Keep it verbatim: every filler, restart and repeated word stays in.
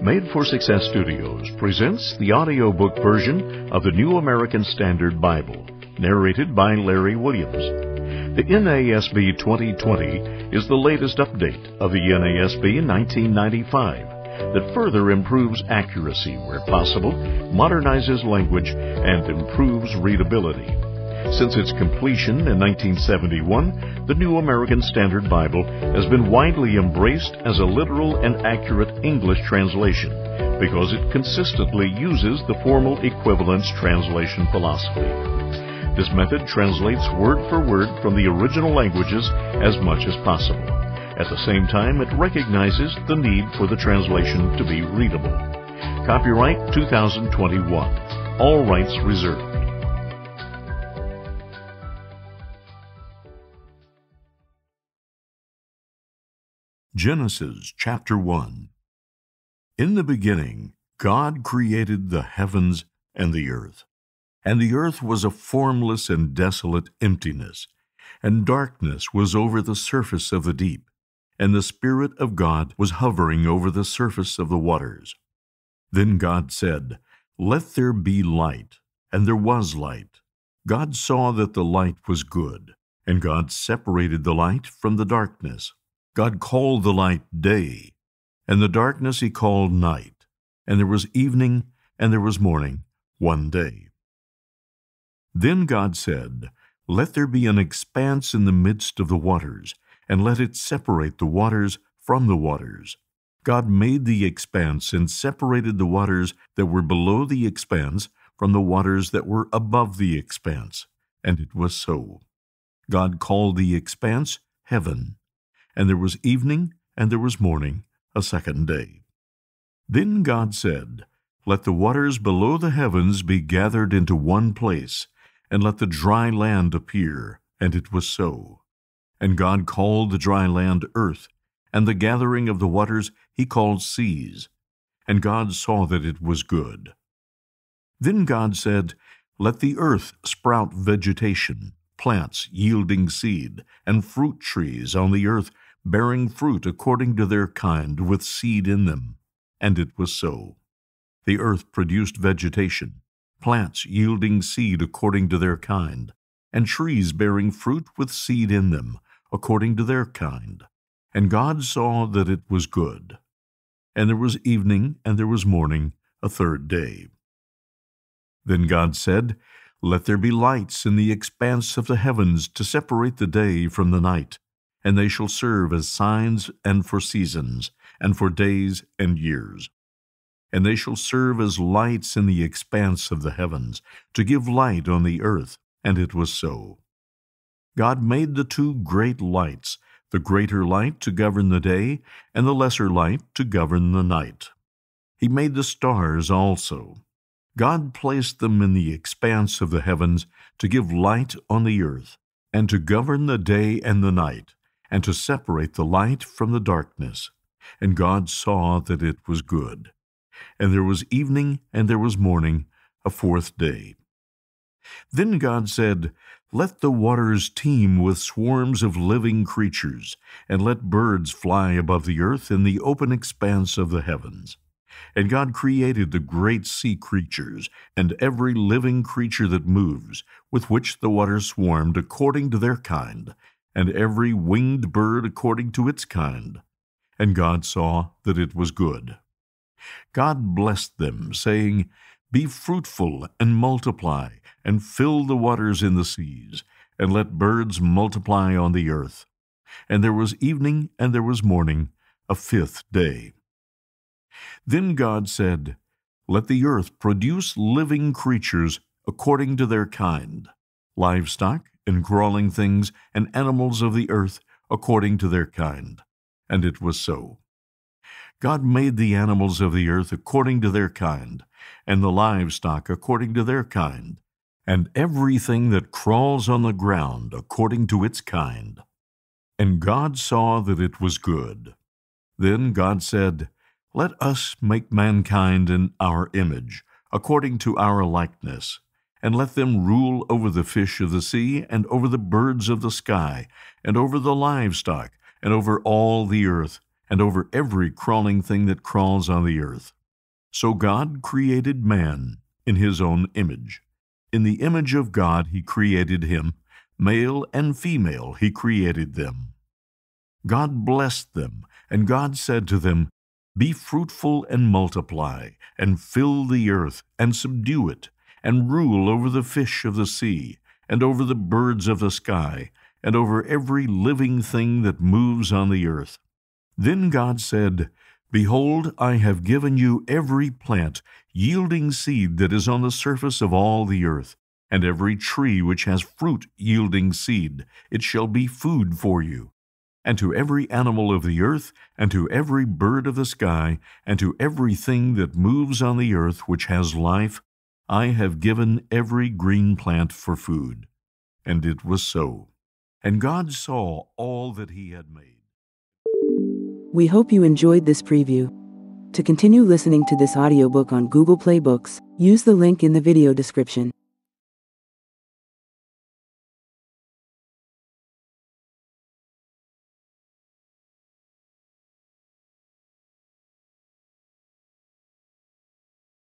Made for Success Studios presents the audiobook version of the New American Standard Bible, narrated by Larry Williams. The N A S B twenty twenty is the latest update of the N A S B nineteen ninety-five that further improves accuracy where possible, modernizes language, and improves readability. Since its completion in nineteen seventy-one, the New American Standard Bible has been widely embraced as a literal and accurate English translation because it consistently uses the formal equivalence translation philosophy. This method translates word for word from the original languages as much as possible. At the same time, it recognizes the need for the translation to be readable. Copyright two thousand twenty-one. All rights reserved. Genesis chapter one. In the beginning, God created the heavens and the earth. And the earth was a formless and desolate emptiness, and darkness was over the surface of the deep, and the Spirit of God was hovering over the surface of the waters. Then God said, "Let there be light," and there was light. God saw that the light was good, and God separated the light from the darkness. God called the light day, and the darkness he called night. And there was evening, and there was morning, one day. Then God said, "Let there be an expanse in the midst of the waters, and let it separate the waters from the waters." God made the expanse and separated the waters that were below the expanse from the waters that were above the expanse. And it was so. God called the expanse heaven. And there was evening, and there was morning, a second day. Then God said, "Let the waters below the heavens be gathered into one place, and let the dry land appear." And it was so. And God called the dry land earth, and the gathering of the waters he called seas. And God saw that it was good. Then God said, "Let the earth sprout vegetation, plants yielding seed, and fruit trees on the earth, bearing fruit according to their kind, with seed in them." And it was so. The earth produced vegetation, plants yielding seed according to their kind, and trees bearing fruit with seed in them, according to their kind. And God saw that it was good. And there was evening, and there was morning, a third day. Then God said, "Let there be lights in the expanse of the heavens to separate the day from the night, and they shall serve as signs and for seasons, and for days and years. And they shall serve as lights in the expanse of the heavens, to give light on the earth." And it was so. God made the two great lights, the greater light to govern the day, and the lesser light to govern the night. He made the stars also. God placed them in the expanse of the heavens to give light on the earth, and to govern the day and the night, and to separate the light from the darkness. And God saw that it was good. And there was evening, and there was morning, a fourth day. Then God said, "Let the waters teem with swarms of living creatures, and let birds fly above the earth in the open expanse of the heavens." And God created the great sea creatures, and every living creature that moves, with which the waters swarmed according to their kind, and every winged bird according to its kind. And God saw that it was good. God blessed them, saying, "Be fruitful and multiply, and fill the waters in the seas, and let birds multiply on the earth." And there was evening, and there was morning, a fifth day. Then God said, "Let the earth produce living creatures according to their kind, livestock and crawling things, and animals of the earth according to their kind." And it was so. God made the animals of the earth according to their kind, and the livestock according to their kind, and everything that crawls on the ground according to its kind. And God saw that it was good. Then God said, "Let us make mankind in our image, according to our likeness, and let them rule over the fish of the sea, and over the birds of the sky, and over the livestock, and over all the earth, and over every crawling thing that crawls on the earth." So God created man in his own image. In the image of God he created him, male and female he created them. God blessed them, and God said to them, "Be fruitful and multiply, and fill the earth, and subdue it, and rule over the fish of the sea, and over the birds of the sky, and over every living thing that moves on the earth." Then God said, "Behold, I have given you every plant yielding seed that is on the surface of all the earth, and every tree which has fruit yielding seed. It shall be food for you. And to every animal of the earth, and to every bird of the sky, and to everything that moves on the earth which has life, I have given every green plant for food." And it was so. And God saw all that he had made. We hope you enjoyed this preview. To continue listening to this audiobook on Google Play Books, use the link in the video description.